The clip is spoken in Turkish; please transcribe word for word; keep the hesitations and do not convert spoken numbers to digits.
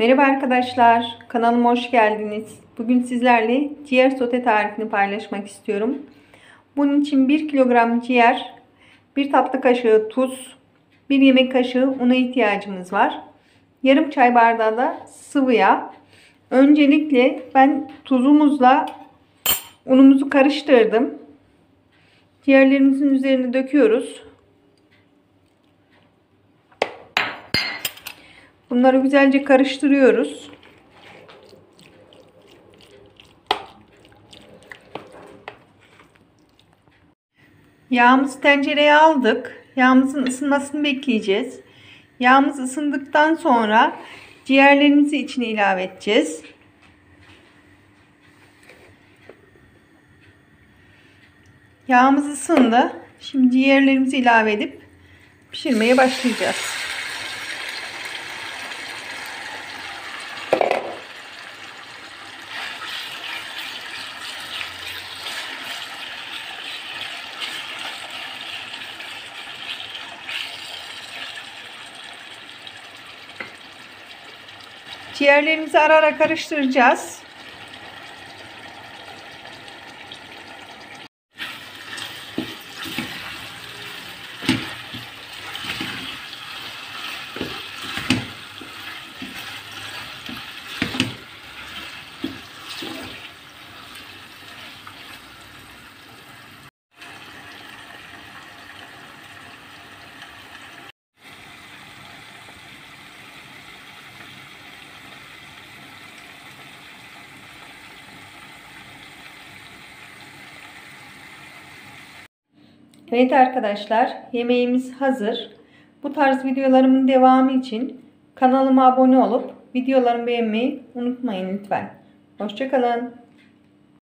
Merhaba arkadaşlar, kanalıma hoş geldiniz. Bugün sizlerle ciğer sote tarifini paylaşmak istiyorum. Bunun için bir kilogram ciğer, bir tatlı kaşığı tuz, bir yemek kaşığı una ihtiyacımız var. Yarım çay bardağı da sıvı yağ. Öncelikle ben tuzumuzla unumuzu karıştırdım. Ciğerlerimizin üzerine döküyoruz. Bunları güzelce karıştırıyoruz. Yağımızı tencereye aldık. Yağımızın ısınmasını bekleyeceğiz. Yağımız ısındıktan sonra ciğerlerimizi içine ilave edeceğiz. Yağımız ısındı. Şimdi ciğerlerimizi ilave edip pişirmeye başlayacağız. Ciğerlerimizi ara ara karıştıracağız. Evet arkadaşlar, yemeğimiz hazır. Bu tarz videolarımın devamı için kanalıma abone olup videolarımı beğenmeyi unutmayın lütfen. Hoşça kalın.